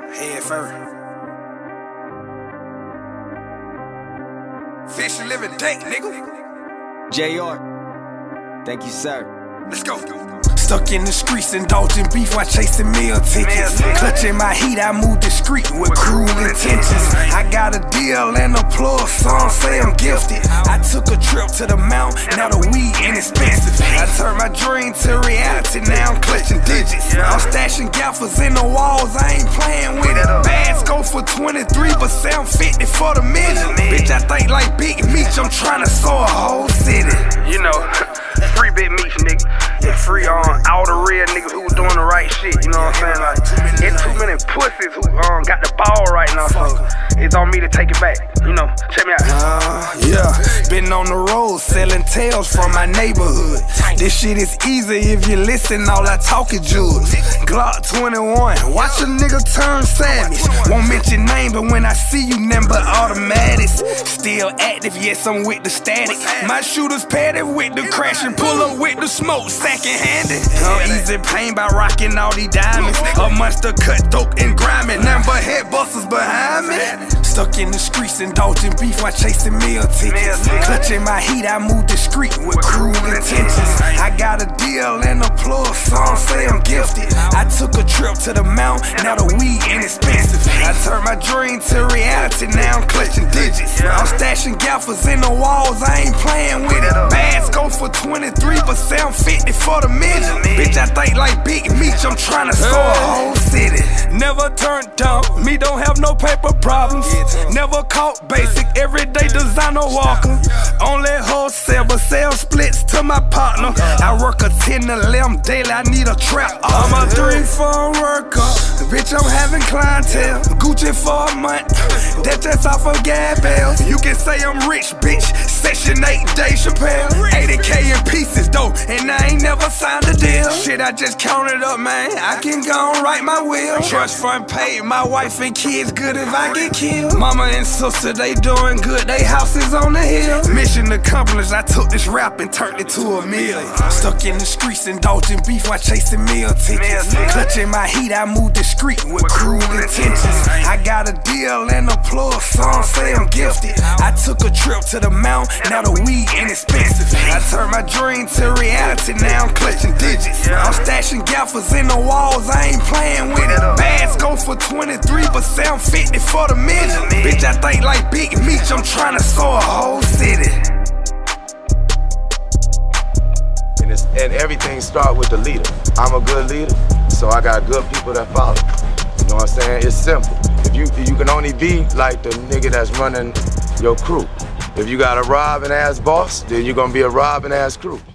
Head first. Fish and living dank, nigga. JR. Thank you, sir. Let's go. Stuck in the streets, indulging beef while chasing meal tickets. Clutching my heat, I move discreet with cruel intentions. I got a deal and a plug, some say I'm gifted. I took a trip to the mount, now the weed inexpensive. I turned my dream to reality, now I'm clutching digits. I'm stashing gaffers in the walls, I ain't playing with it. Bags go for 23, but say I'm 50 for the midget. Bitch, I think like Big Meech, I'm trying to sow a whole city. You know, free Big Meech, nigga. Yeah, free on all the real niggas who was doing the right shit, you know what I'm saying? Like, it's too many pussies who got the ball right now, so it's on me to take it back. You know, check me out. Yeah, been on the road selling tales from my neighborhood. This shit is easy if you listen, all I talk is jewels. Glock 21, watch a nigga turn savage. Won't mention name, but when I see you, nothing but automatics. Still active, yes, I'm with the static. My shooters padded with the crash and pull up with the smoke, second-handed. Easy pain by rocking all these diamonds. A monster cut dope and grinding, nothing but head busters behind me. Stuck in the streets, indulging beef while chasing meal tickets. Clutching my heat, I move discreet with cruel intentions. I got a deal and a plug, some say I'm gifted. I took a trip to the mount, now the weed inexpensive. I turned my dream to reality, now I'm clutching digits. I'm stashing gaffers in the walls, I ain't playing with it. Bags go for 23, but say I'm 50 for the midget. Bitch, I think like Big Meech, I'm trying to sow a whole city. Never turned down, me don't have no paper problems. Never caught basic, everyday designer walker. Only wholesale, but sell splits to my partner. I work a 10 to 11 daily, I need a trap. I'm a 3-4 worker, bitch, I'm having clientele. Gucci for a month, that's just off of gas bills. You can say I'm rich, bitch, Section 8 Dave Chappelle. 80K in pieces though, and I ain't never signed a deal. Shit, I just counted up, man, I can go and write my will. Trust fund paid, my wife and kids good if I get killed. Mama and sister, they doing good, they houses on the hill. Mission accomplished, I took this rap and turned it to a meal. Stuck in the streets, indulging beef while chasing meal tickets. Clutching my heat, I move discreet with cruel intentions. I got a deal and a plug, some say I'm gifted. I took a trip to the mount, now the weed inexpensive. I turned my dream to reality, now I'm clutching digits. I'm stashing gaffers in the walls, I ain't playing with it. Bags go for 23, but say I'm 50 for the midget. Bitch, I think like Big Meech, I'm trying to sow a whole city. And everything starts with the leader. I'm a good leader, so I got good people that follow. You know what I'm saying? It's simple. If you can only be like the nigga that's running your crew. If you got a robbing ass boss, then you're gonna be a robbing ass crew.